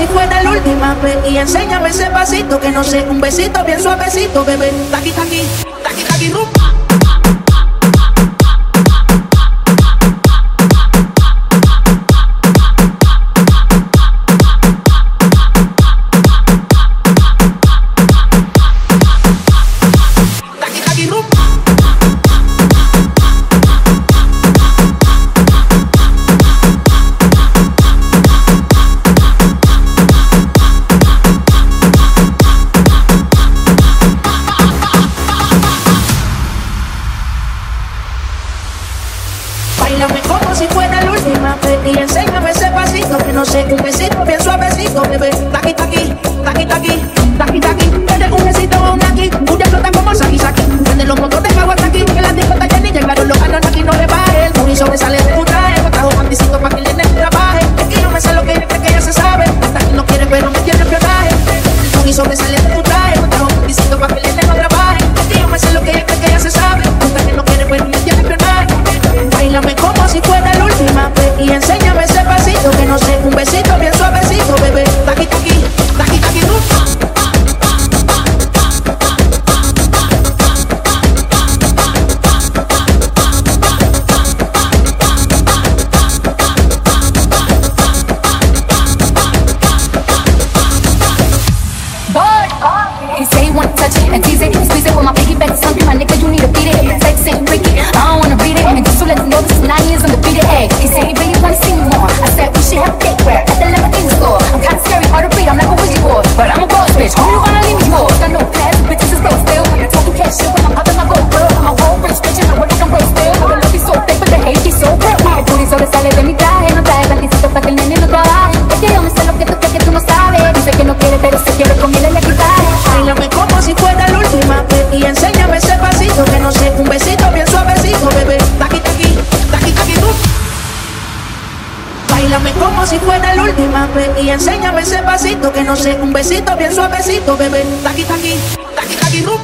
si fuera la última vez y enséñame ese pasito que no sé, un besito bien suavecito, bebé. Taqui, taqui, taqui, taqui, rumba. Báilame como si fuera la última vez y enséñame ese pasito que no sé, un besito bien suavecito, bebé. Taqui, taqui, taqui, taqui, taqui, taqui. Dale un besito a un aquí, una flota como Saki Saki. Prende los motores, agua aquí, que la disco está llena y llegaron los ganos aquí, no le baje. El booty sobresale de tu traje, no trajo panticito pa' que el nene trabaje. Es que yo me sé lo que ella cree que ella se sabe, hasta que no quiere pero me tiene espionaje. El booty sobresale de tu traje, no trajo panticito pa' que el nene no trabaje. Es que yo me sé lo que ella cree que ella se sabe, hasta que no quiere pero me tiene espionaje. Báilame como si fuera la última vez y enséñame ese pasito que no sé, un besito bien suavecito, bebé. Taqui, taqui, taqui, taqui, rumba. He say he wanna touch it and tease it, squeeze it with my piggyback. Something my nigga, you need to beat it. Sex it, break it. I don't wanna read it, and just to let you know this is 9 years undefeated. Hey, he say he really wanna see me more. I said we should have a date where at the Lamborghini store. I'm kinda scary, hard to read. I'm like a wizard boy, but I'm a boss bitch. Who you gonna leave me for? Got no class, bitches is broke still. Talking cash shit when I'm popping my gold girl. I'm a whole rich bitch and I work like I'm broke still. The love is so thick, but the hate is so real. El booty sobresale de mi traje, no trae panticito pa' que el nene no trabaje. Es que yo me sé lo que tú crees que tú no sabes. Dice que no quiere, pero se quiere con él en la equipaje. Báilame como si fuera la última vez y enséñame ese pasito que no sé, un besito bien suavecito, bebé. Taqui, taqui, taqui, taqui, rumba. Báilame como si fuera la última vez y enséñame ese pasito que no sé, un besito bien suavecito, bebé. Taqui, taqui, taqui, taqui, rumba.